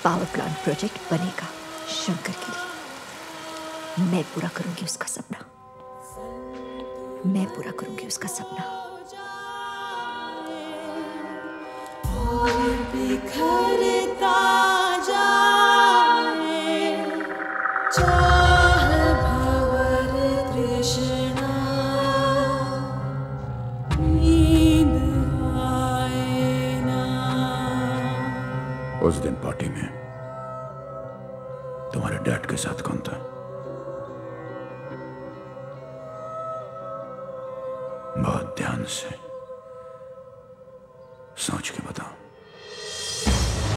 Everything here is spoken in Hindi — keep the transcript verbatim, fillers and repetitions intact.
पावर प्लांट प्रोजेक्ट बनेगा शंकर के लिए। मैं पूरा करूंगी उसका सपना, मैं पूरा करूंगी उसका सपना। और बिखरता जाए चाह भंवर तृष्णा, नींद आए ना। उस दिन पार्टी में तुम्हारे डैड के साथ कौन था? बहुत ध्यान से सोच के बताओ।